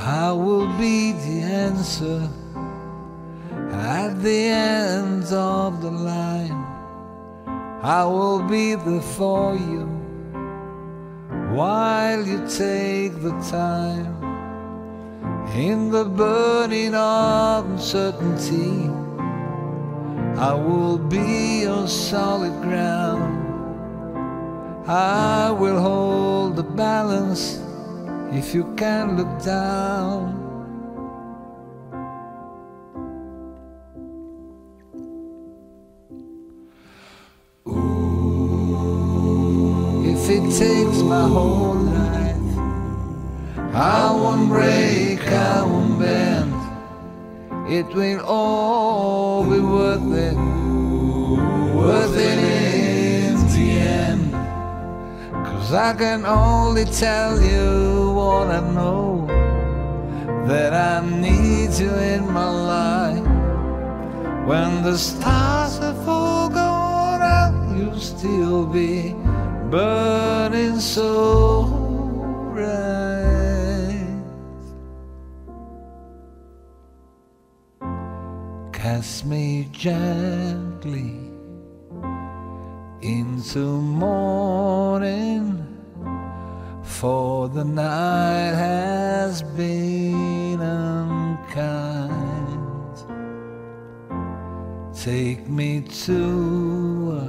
I will be the answer at the end of the line. I will be there for you while you take the time. In the burning of uncertainty, I will be your solid ground. I will hold the balance if you can look down. If it takes my whole life, I won't break, I won't bend. It will all be worth it in the end. 'Cause I can only tell you what I know, that I need you in my life. When the stars have all gone out, you'll still be burning so bright. Cast me gently into morning, for the night has been unkind. Take me to a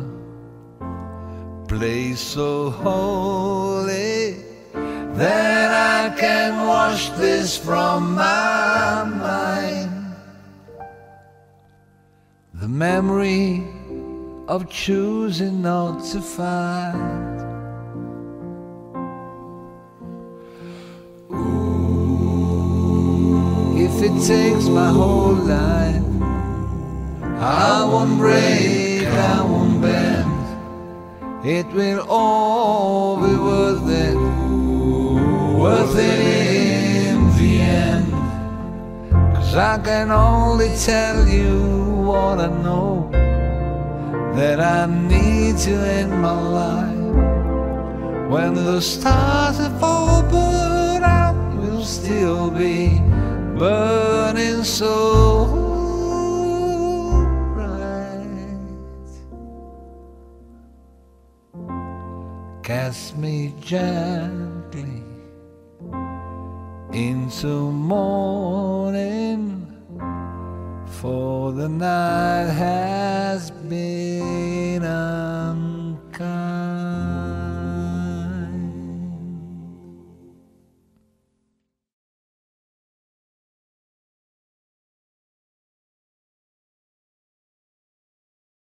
place so holy that I can wash this from my mind. The memory of choosing not to fight. If it takes my whole life, I won't break, I won't bend. It will all be worth it in the end. 'Cause I can only tell you what I know, that I need you in my life. When the stars have all burned out, you'll still be burning so bright. Cast me gently into morning, for the night has been